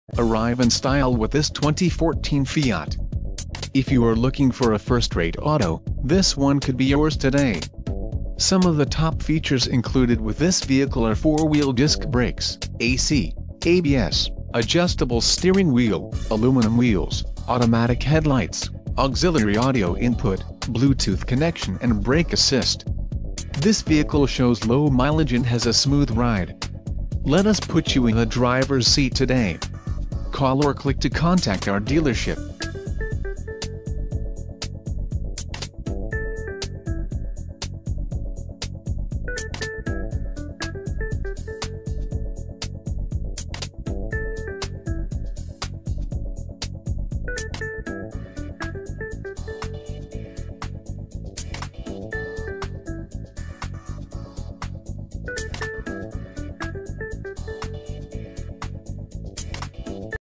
Arrive in style with this 2014 Fiat. If you are looking for a first-rate auto, this one could be yours today. Some of the top features included with this vehicle are 4-wheel disc brakes, AC, ABS, adjustable steering wheel, aluminum wheels, automatic headlights, auxiliary audio input, Bluetooth connection and brake assist. This vehicle shows low mileage and has a smooth ride. Let us put you in the driver's seat today. Call or click to contact our dealership.